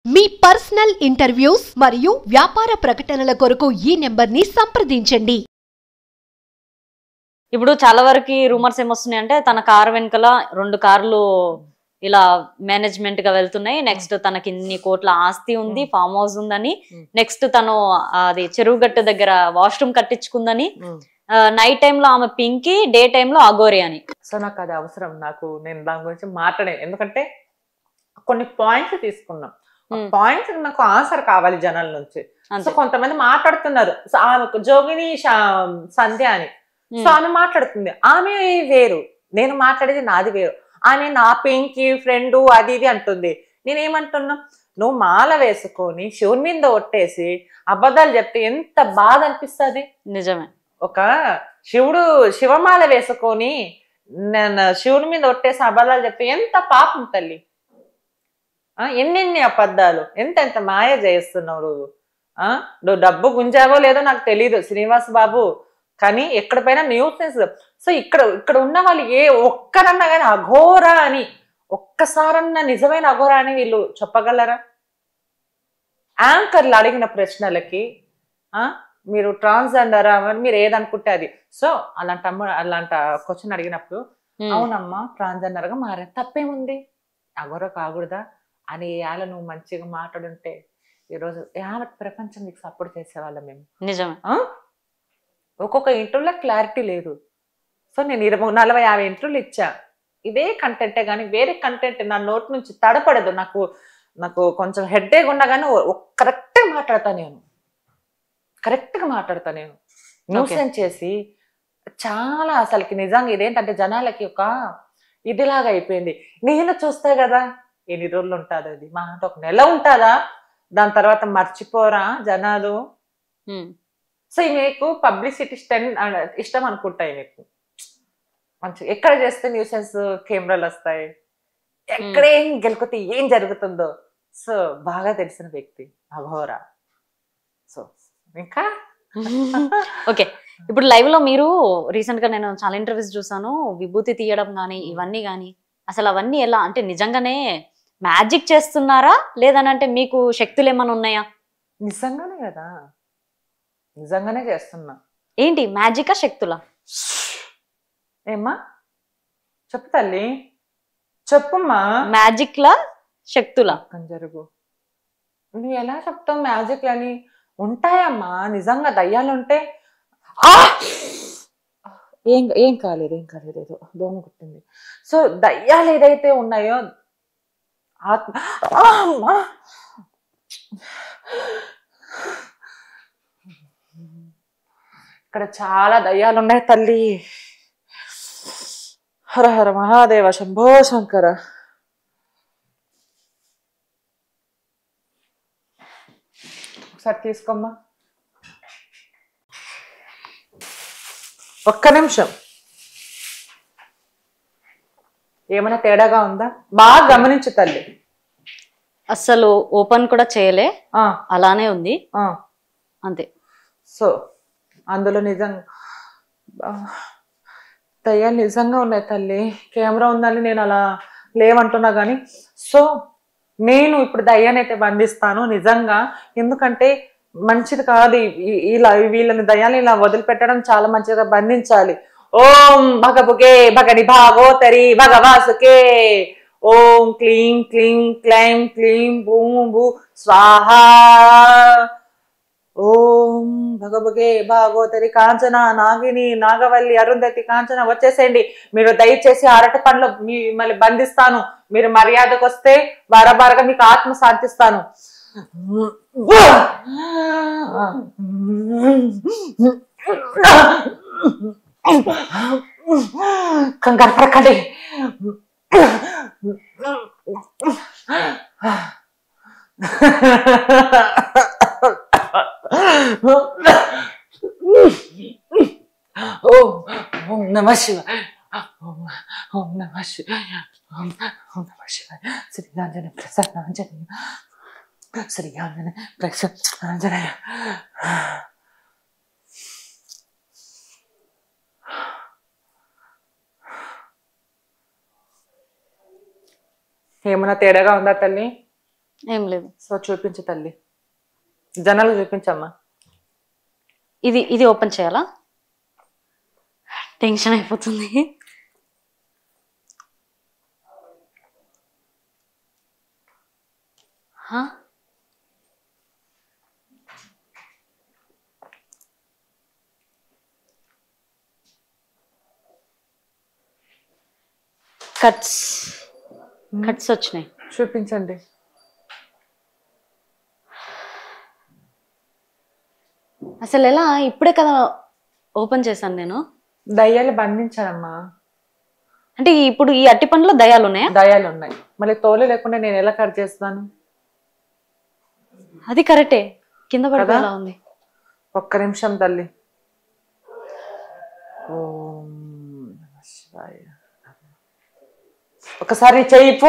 మీ personal interviews మరియు వ్యాపార ప్రకటనల కొరకు ఈ నెంబర్ని సంప్రదించండి. ఇప్పుడు చాలా వరకు రూమర్స్ ఏమొస్తున్నాయి అంటే తన కారు వెనకాల 2 కార్లు ఇలా మేనేజ్మెంట్ గా వెళ్తున్నాయి. నెక్స్ట్ తనకి ఇన్ని కోట్ల ఆస్తి ఉంది, ఫామ్ హౌస్ ఉందని, నెక్స్ట్ తను అది చెరువుగట్టు దగ్గర వాష్రూమ్ కట్టించుకుందని, నైట్ టైమ్ లో ఆమె పింకీ, డే టైమ్ లో అఘోరి అని. సో నాకు అది అవసరం, నేను దాని గురించి మాట్లాడే, ఎందుకంటే కొన్ని పాయింట్స్ తీసుకున్నాం, పాయింట్స్ నాకు ఆన్సర్ కావాలి జనాల నుంచి. సో కొంతమంది మాట్లాడుతున్నారు, ఆమె జోగిని సంధ్య అని. సో ఆమె మాట్లాడుతుంది, ఆమె వేరు, నేను మాట్లాడేది నాది వేరు. ఆమె నా పింకీ ఫ్రెండ్ అది ఇది అంటుంది. నేనేమంటున్నా, నువ్వు మాల వేసుకొని శివుని మీద ఒట్టేసి అబద్ధాలు చెప్తే ఎంత బాధ అనిపిస్తుంది. నిజమే. ఒక శివమాల వేసుకొని శివుని మీద ఒట్టేసి అబద్ధాలు చెప్తే ఎంత పాపం తల్లి. ఎన్నెన్ని అబద్ధాలు, ఎంత మాయ చేస్తున్నావు నువ్వు. నువ్వు డబ్బు గుంజావో లేదో నాకు తెలీదు శ్రీనివాస్ బాబు, కానీ ఎక్కడ పైన న్యూసెన్స్. సో ఇక్కడ ఉన్న వాళ్ళు ఏ ఒక్కరన్నా కానీ అఘోర అని, ఒక్కసారన్నా నిజమైన అఘోర అని వీళ్ళు చెప్పగలరా? యాంకర్లు అడిగిన ప్రశ్నలకి మీరు ట్రాన్స్జెండరా అని మీరు ఏదనుకుంటే అది. సో అలాంటి క్వశ్చన్ అడిగినప్పుడు అవునమ్మా ట్రాన్స్జెండర్ గా మారే తప్పేముంది, అఘోర కాకూడదా అని యాల నువ్వు మంచిగా మాట్లాడుంటే ఈరోజు యావత్ ప్రపంచం నీకు సపోర్ట్ చేసేవాళ్ళం మేము. నిజమే. ఒక్కొక్క ఇంటర్వ్యూలో క్లారిటీ లేదు. సో నేను 40-50 ఇంటర్వ్యూలు ఇచ్చా, ఇదే కంటెంటే కానీ వేరే కంటెంట్ నా నోట్ నుంచి తడపడదు. నాకు కొంచెం హెడ్ఏక్ ఉన్నా కానీ కరెక్ట్గా మాట్లాడతా నేను న్యూసెన్స్ చేసి చాలా అసలుకి నిజంగా ఇదేంటంటే జనాలకి ఒక ఇదిలాగా అయిపోయింది. నేను చూస్తా కదా ఎన్ని రోజులు ఉంటుంది అది, మా అంటే 1 నెల ఉంటుందా, దాని తర్వాత మర్చిపోరా జనాలు. సో మీకు పబ్లిసిటీ ఇష్టం అనుకుంటాయి, మీకు మంచి ఎక్కడ చేస్తే న్యూసెన్స్ కెమెరాలు వస్తాయి, ఎక్కడేం గెలికితే ఏం జరుగుతుందో సో బాగా తెలిసిన వ్యక్తి అఘోర. సో ఇంకా ఓకే, ఇప్పుడు లైవ్ లో మీరు రీసెంట్ గా నేను చాలా ఇంటర్వ్యూస్ చూసాను, విభూతి తీయడం కానీ ఇవన్నీ కానీ అసలు అవన్నీ ఎలా అంటే నిజంగానే మ్యాజిక్ చేస్తున్నారా లేదనంటే మీకు శక్తులు ఏమైనా ఉన్నాయా? నిజంగానే కదా, నిజంగానే చేస్తున్నా. ఏంటి మ్యాజికా శక్తులా? ఏమ్మా చెప్పు తల్లి, చెప్పుమ్మా. మ్యాజిక్ లా శక్తులా? జరుగు, నువ్వు ఎలా చెప్తావు మ్యాజిక్ అని? ఉంటాయమ్మా నిజంగా, దయ్యాలు ఉంటే ఏం కాలేదు ఏదో దోమ కుట్టింది. సో దయ్యాలు ఏదైతే ఉన్నాయో ఆత్మ ఇక్కడ చాలా దయ్యాలు ఉన్నాయి తల్లి. హర హర మహాదేవ శంభో శంకర. ఒకసారి తీసుకోమ్మా, ఒక్క నిమిషం. ఏమైనా తేడాగా ఉందా? బాగా గమనించు తల్లి. అసలు ఓపెన్ కూడా చేయలే, అలానే ఉంది అంతే. సో అందులో నిజంగా దయ్యాలు నిజంగా ఉన్నాయి తల్లి. కెమెరా ఉందని నేను అలా లేవంటున్నా కానీ సో నేను ఇప్పుడు దయ్యాన్ని అయితే బంధిస్తాను నిజంగా, ఎందుకంటే మంచిది కాదు ఇలా వీళ్ళని దయ్యాన్ని ఇలా వదిలిపెట్టడం, చాలా మంచిగా బంధించాలి. ఓం భగభుగే భగని భాగోతరి భగవాసుకే ఓం క్లీం క్లీం క్లైం క్లీం భూం భూ స్వాహా. ఓం భగభుగే భాగోతరి కాంచన నాగిని నాగవల్లి అరుంధతి కాంచన వచ్చేసేయండి. మీరు దయచేసి అరటి పండ్లు మిమ్మల్ని బంధిస్తాను, మీరు మర్యాదకు వస్తే బారబారగా మీకు ఆత్మ శాంతిస్తాను. కంగారు పడకండి. ఓం నమః శివాయ, ఓం నమః శివాయ, ఓం నమః శివాయ. శ్రీరాంజన ప్రసన్నాంజనేయ, శ్రీరాంజన ప్రసన్నాంజనేయ. ఏమన్నా తేడాగా ఉందా తల్లి? ఏం లేదు. సో చూపించు తల్లి, జనాలు చూపించమ్మా. ఇది ఓపెన్ చేయాలా? టెన్షన్ అయిపోతుంది. కట్స్ వచ్చినాయి. చూపించండి. అసలు ఎలా? ఇప్పుడే కదా ఓపెన్ చేశాను నేను. దయ్యాలు బంధించానమ్మా. అంటే ఇప్పుడు ఈ అట్టి పండ్లో దయ్యాలు ఉన్నాయా? దయ్యాలు ఉన్నాయి. మళ్ళీ తోలు లేకుండా నేను ఎలా కట్ చేస్తాను? అది కరెక్టే, కింద పడిపోయేలా ఉంది. ఒక్క నిమిషం తల్లి. ఓం నమః శివాయ. ఒకసారి చెయ్యిపు.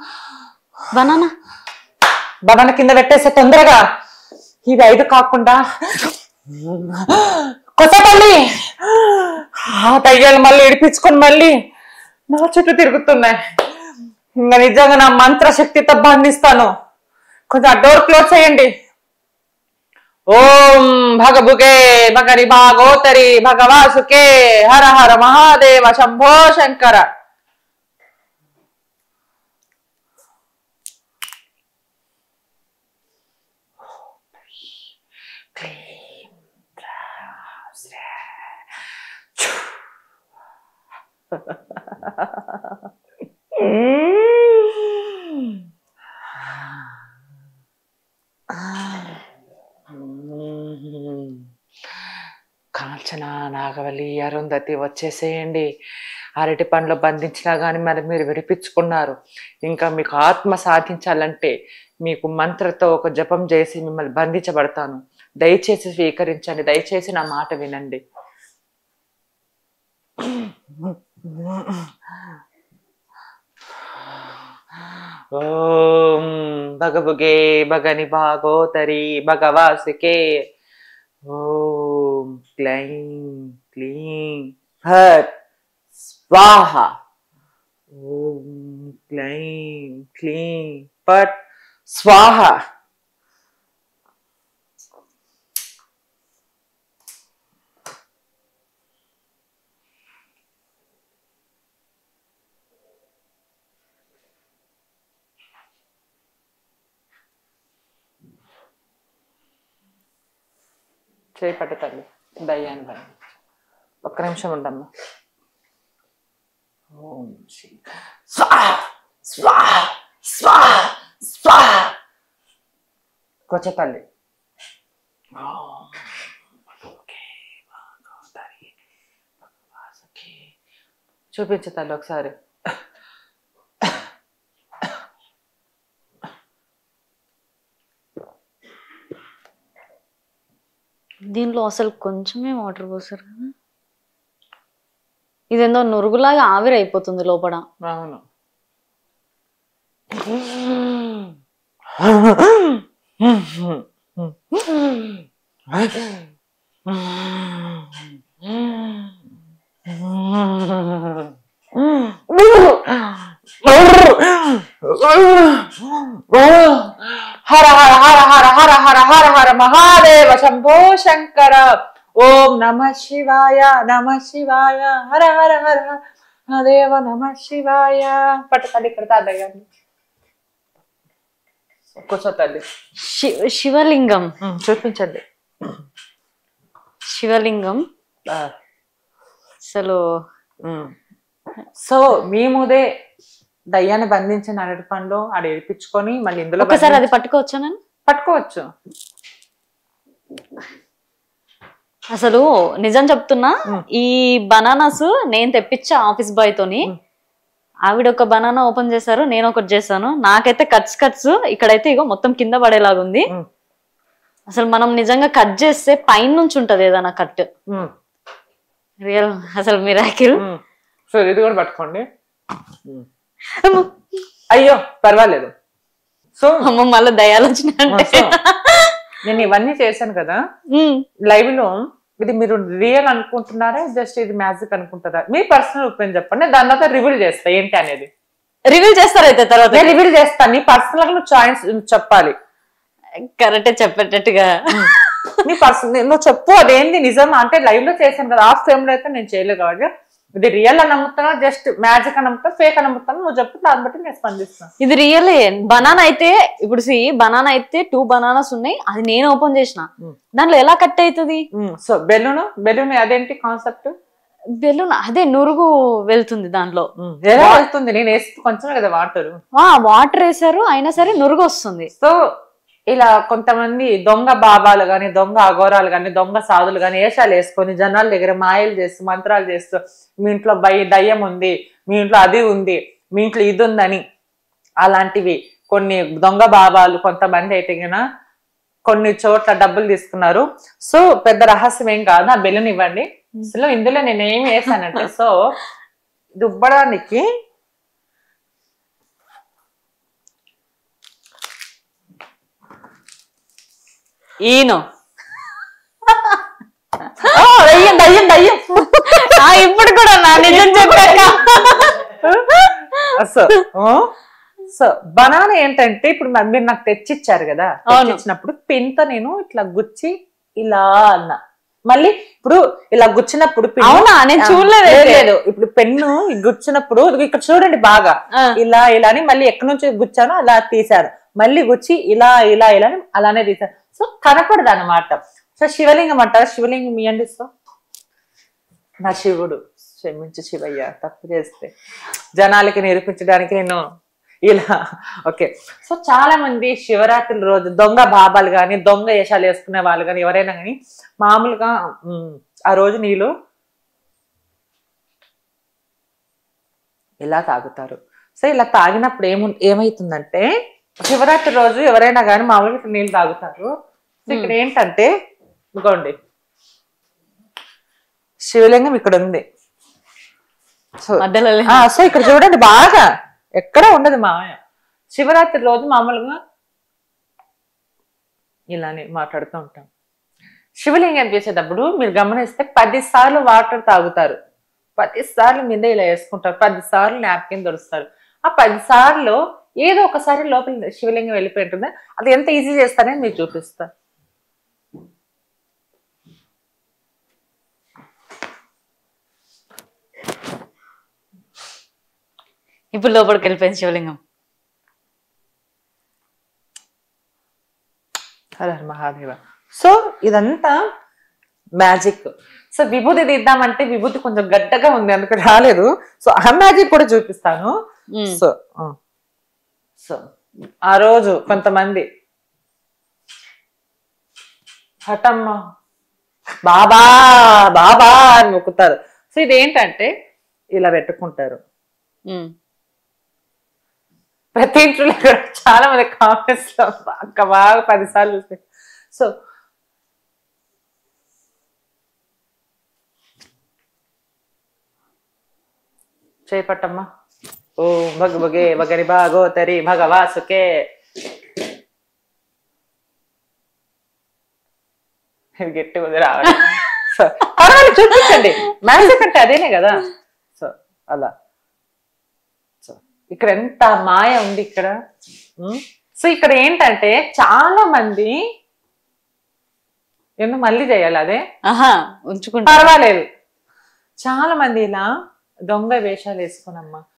బనానా కింద పెట్టేసే తొందరగా. ఇవి 5 కాకుండా కొత్తపల్లి. ఆ దయ్యాలు మళ్ళీ ఇడిపించుకొని మళ్ళీ నా చుట్టూ తిరుగుతున్నాయి. ఇంకా నిజంగా నా మంత్రశక్తితో బంధిస్తాను. కొంచెం డోర్ క్లోజ్ చేయండి. ఓం భగభుగే భగరి భాగోతరి భగవాసుకే హర హర మహాదేవ శంభో శంకర. కాంచన, నాగవల్లి, అరుంధతి వచ్చేసేయండి. అరటి పండ్లు బంధించినా కానీ మరి మీరు విడిపించుకున్నారు. ఇంకా మీకు ఆత్మ సాధించాలంటే మీకు మంత్రతో ఒక జపం చేసి మిమ్మల్ని బంధించబడతాను. దయచేసి స్వీకరించండి. దయచేసి నా మాట వినండి. ఓం భగభుగే భగని భాగోతరి భగవాసుకే. ఓం క్లైం క్లీం ఫట్ స్వాహ. ఓం క్లైం క్లీం ఫట్ స్వాహ. చేపట్ట తల్లి దయ్యాన్ని పని. ఒక్క నిమిషం ఉండమ్మా. ఓం శ్రీ స్వాహ స్వాహ స్వాహ స్వాహ. కొచ్చతల్లి. చూపించు తల్లి ఒకసారి. దీనిలో అసలు కొంచెమే వాటర్ పోసారు కదా. ఇదేందో నురుగులాగా ఆవిరి అయిపోతుంది లోపల. అవును. హర హర హర హర హర హర హర హర మహాదేవ శంభో శంకర. ఓం నమ శివాయ నమ శివాయ హర హర హర మహాదేవ నమ శివాయ. పట్టతల్లి ఇక్కడ తాదయ్యాన్ని కూర్చో తల్లి. శివలింగం చూపించండి. శివలింగం అసలు. సో మేముదే దయ్యాన్ని బంధించిన అరటి పండ్లు ఆడ ఏడిపించుకొని మళ్ళీ ఇందులో ఒకసారి అది పట్టుకోవచ్చా? నేను పట్టుకోవచ్చు. అసలు నిజం చెప్తున్నా, ఈ బనానాస్ నేను తెప్పించా ఆఫీస్ బాయ్ తోని. ఆవిడ ఒక బనానా ఓపెన్ చేశారు, నేను ఒకటి చేశాను. నాకైతే కట్స్ ఇక్కడైతే ఇగో మొత్తం కింద పడేలాగుంది. అసలు మనం నిజంగా కట్ చేస్తే పైన నుంచి ఉంటది ఏదైనా కట్. రియల్ అసలు మిరాకిల్. సో ఇది కూడా పట్టుకోండి. అయ్యో పర్వాలేదు. సో అమ్మ మళ్ళీ దయాలు వచ్చినాయంటే. నేను ఇవన్నీ చేశాను కదా లైవ్ లో. ఇది మీరు రియల్ అనుకుంటున్నారా, జస్ట్ ఇది మ్యాజిక్ అనుకుంటారా? మీ పర్సనల్ ఒపీనియన్ చెప్పండి, దాని తర్వాత రివీల్ చేస్తా ఏంటి అనేది. రివీల్ చేస్తారైతే తర్వాత నేను రివీల్ చేస్తాను. నీ పర్సనల్ గా నువ్వు చాయిస్ చెప్పాలి. కరెక్టే చెప్పేటట్టుగా నీ పర్సనల్ నువ్వు చెప్పు, అదేంది నిజం అంటే లైవ్ లో చేశాను కదా, ఆఫ్ ఫ్రేమ్ లో అయితే నేను చేయలేదు కాబట్టి ఇది రియల్ అని నమ్ముతున్నా, జస్ట్ మ్యాజిక్ అని నమ్ముతా, ఫేక్ అని నమ్ముతాను, నువ్వు చెప్పు, దాన్ని బట్టి నేను స్పందిస్తాను. ఇది రియల్. బనానా అయితే ఇప్పుడు బనానా అయితే 2 బనానాస్ ఉన్నాయి, అది నేను ఓపెన్ చేసిన, దాంట్లో ఎలా కట్ అవుతుంది? సో బెలూన్ అదేంటి కాన్సెప్ట్? బెలూన్ అదే నురుగు వెళ్తుంది దాంట్లో. ఎలా వెళ్తుంది? నేను వేస్తే కొంచెం కదా వాటర్ వేసారు అయినా సరే నురుగు వస్తుంది. సో ఇలా కొంతమంది దొంగ బాబాలు గాని, దొంగ అఘోరాలు గాని, దొంగ సాధులు గాని వేషాలు వేసుకొని జనాల దగ్గర మాయలు చేస్తూ, మంత్రాలు చేస్తూ, మీ ఇంట్లో దయ్యం ఉంది, మీ ఇంట్లో అది ఉంది, మీ ఇంట్లో ఇది ఉందని, అలాంటివి కొన్ని దొంగ బాబాలు కొంతమంది అయితే గినా కొన్ని చోట్ల డబ్బులు తీసుకున్నారు. సో పెద్ద రహస్యం ఏం కాదు, ఆ బెలూన్ ఇవ్వండి. అసలు ఇందులో నేను ఏమి వేసానంటే, సో దుబ్బడానికి ఈను దయ్యం ఇప్పుడు కూడా నా నిజం చెప్పాక. సో బనానా ఏంటంటే ఇప్పుడు మీరు నాకు తెచ్చిచ్చారు కదా, తెచ్చిచ్చినప్పుడు పిన్ తో నేను ఇట్లా గుచ్చి ఇలా అన్నా, మళ్ళీ ఇప్పుడు ఇలా గుచ్చినప్పుడు నేను చూడలేదు. ఇప్పుడు పెన్ను గుచ్చినప్పుడు ఇక్కడ చూడండి బాగా ఇలా ఇలా అని మళ్ళీ ఎక్కడి నుంచి గుచ్చానో అలా తీశాను, మళ్ళీ గుచ్చి ఇలా ఇలా ఇలా అని అలానే తీశాను. సో కనపడదు అనమాట. సో శివలింగం అంటారు, శివలింగం ఇవ్వండి. సో నా శివుడు, క్షమించు శివయ్య, తప్పు చేస్తే జనాలకి నిరూపించడానికి నేను ఇలా. ఓకే, సో చాలా మంది శివరాత్రి రోజు దొంగ బాబాలు కానీ, దొంగ వేషాలు వేసుకునే వాళ్ళు కానీ, ఎవరైనా కానీ మామూలుగా ఆ రోజు నీళ్ళు ఇలా తాగుతారు. సో ఇలా తాగినప్పుడు ఏమైతుందంటే, శివరాత్రి రోజు ఎవరైనా కానీ మామూలుగా నీళ్ళు తాగుతారు. సో ఇక్కడ ఏంటంటే ఇదిగోండి శివలింగం ఇక్కడ ఉంది. సో ఇక్కడ చూడండి బాగా ఎక్కడ ఉండదు మాయ. శివరాత్రి రోజు మామూలుగా ఇలానే మాట్లాడుతూ ఉంటాం. శివలింగం చేసేటప్పుడు మీరు గమనిస్తే 10 సార్లు వాటర్ తాగుతారు, 10 సార్లు మీద ఇలా వేసుకుంటారు, 10 సార్లు నాప్కిన్ దొరుకుతారు. ఆ 10 సార్లు ఏదో ఒకసారి లోపల శివలింగం వెళ్ళిపోయి ఉంటుంది. అది ఎంత ఈజీ చేస్తారని మీరు చూపిస్తా. ఇప్పుడు లోపలికి వెళ్ళిపోయింది శివలింగం. హర మహాదేవ. సో ఇదంతా మ్యాజిక్. సో విభూతి తీద్దామంటే విభూతి కొంచెం గడ్డగా ఉంది, అందుకు రాలేదు. సో ఆ మ్యాజిక్ కూడా చూపిస్తాను. సో సో ఆ రోజు కొంతమంది హఠమ్మ బాబా బాబా అని మొక్కుతారు. సో ఇదేంటంటే ఇలా పెట్టుకుంటారు. ప్రతి ఇంట్లో చాలా మంది కామెంట్స్ లో బాగా 10 సార్లు చూస్తాయి. సో చేపట్టమ్మా. ఓ భగ భగే భగరి భాగోతరి భగవాసుకే. ఇది గట్టి ఉంది రావాలి. సో పర్వాలేదు చూపించండి, మ్యాజిక్ అంటే అదేనే కదా. సో అలా సో ఇక్కడ ఎంత మాయ ఉంది ఇక్కడ. సో ఇక్కడ ఏంటంటే చాలా మంది ఎందుకు మళ్ళీ చేయాలి అదే ఉంచుకుంటా పర్వాలేదు. చాలా మంది ఇలా దొంగ వేషాలు వేసుకోనమ్మా